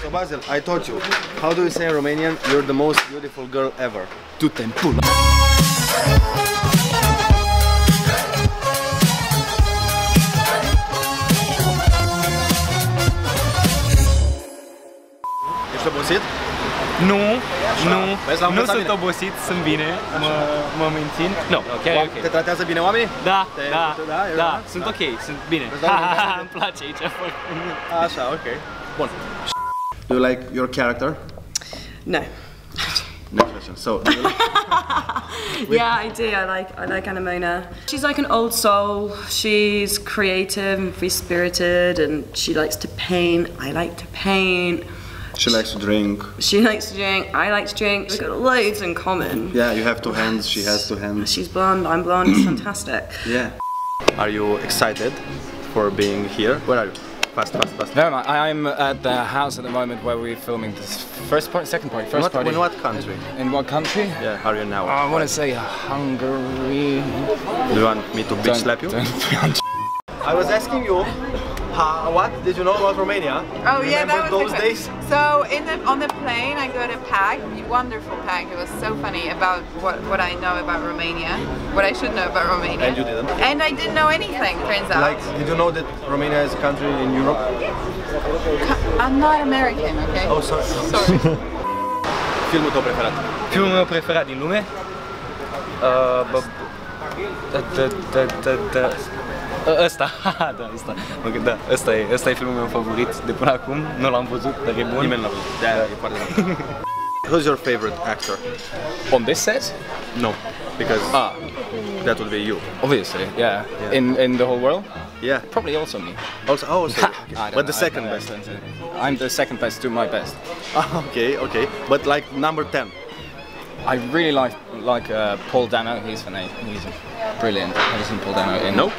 So Basil, I taught you. How do you say in Romanian, you're the most beautiful girl ever? Du-te-n pula. Ești obosit? Nu, Vezi, l-am nu învățat sunt bine. obosit, sunt bine, mă mențin. Nu, ok. Te tratează bine oamenii? Da, Da, sunt ok, sunt bine. Îmi place aici. Așa, ok. Bun. Do you like your character? No. Next question. So, do you like... Yeah, I do. I like Anamona. She's like an old soul. She's creative and free-spirited, and she likes to paint. I like to paint. She likes to drink. She likes to drink. I like to drink. We've got loads in common. Yeah, you have two hands. She has two hands. She's blonde. I'm blonde. It's fantastic. Yeah. Are you excited for being here? Where are you? Fast. Very much. I'm at the house at the moment where we're filming this first part, second part, first party. In what country? In what country? Yeah, are you now? I want to say Hungary. Do you want me to bitch slap you? I was asking you, what did you know about Romania? Oh yeah, that was those the days? So on the plane, I got a pack, wonderful pack. It was so funny about what I know about Romania, what I should know about Romania. And you didn't? And I didn't know anything. Turns out. Like, did you know that Romania is a country in Europe? I'm not American, okay? Oh, sorry. Sorry. Filmul tău preferat? Filmul meu preferat din lume? Ăsta, da, ăsta e filmul meu favorit de până acum, nu l-am văzut, dar e bun. Nimeni nu l-a văzut, de-aia e foarte bun. Who's your favorite actor? On this set? No, because that would be you. Obviously, yeah. In the whole world? Yeah. Probably also me. Also, but the second best. I'm the second best to my best. Okay. But like number 10. I really like Paul Dano. He's funny. He's brilliant. Have you seen Paul Dano? Nope.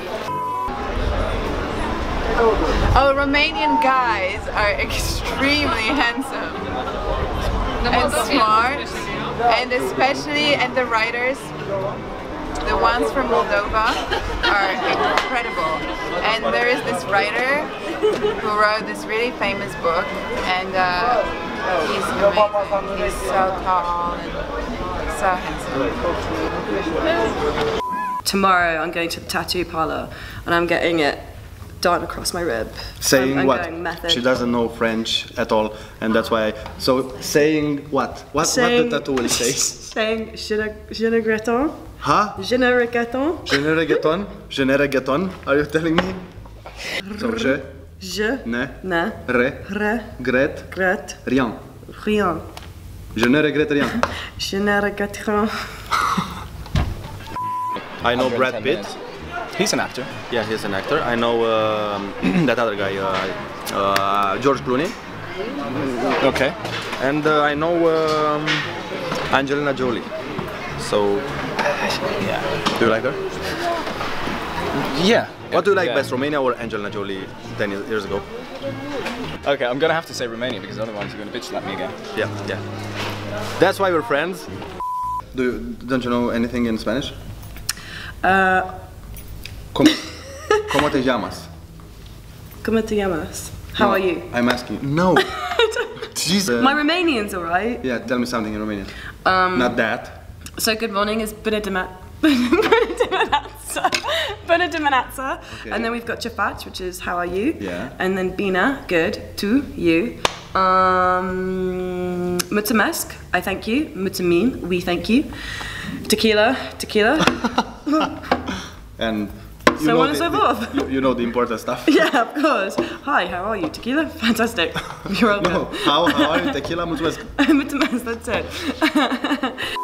Oh, Romanian guys are extremely handsome and smart, and the writers, the ones from Moldova, are incredible. And there is this writer who wrote this really famous book, and he's amazing. He's so tall and so handsome. Tomorrow, I'm going to the tattoo parlor, and I'm getting it done across my rib. Saying I'm what? going method. She doesn't know French at all, and that's why. So saying what? What the tattoo will say? Saying je ne regrette. Huh? Je ne regrette. Je ne reggaeton? Je ne reggaeton? Are you telling me? So Je ne regrette rien. rien. Je ne regrette rien. Je ne regrette rien. I know Brad Pitt. He's an actor. Yeah, he's an actor. I know that other guy, George Clooney. Okay. And I know Angelina Jolie. So, yeah. Do you like her? Yeah. What do you like Yeah. best, Romania or Angelina Jolie 10 years ago? Okay, I'm gonna have to say Romania because otherwise you're gonna bitch slap me again. Yeah. That's why we're friends. Don't you know anything in Spanish? ¿Cómo te llamas? ¿Cómo te llamas? How are you? I'm asking. No. Jesus. My Romanian's alright. Yeah, tell me something in Romanian. Not that. So good morning is Bună dimineața. Okay. And then we've got ce faci, which is how are you? Yeah. And then bine, good, tu, you. Mulțumesc, I thank you. Mulțumim, we thank you. Tequila. And you So know on and so forth. You know the important stuff. Yeah, of course. Hi, how are you? Tequila? Fantastic. You're welcome. No, how are you? Tequila, mulțumesc. Mulțumesc, that's it.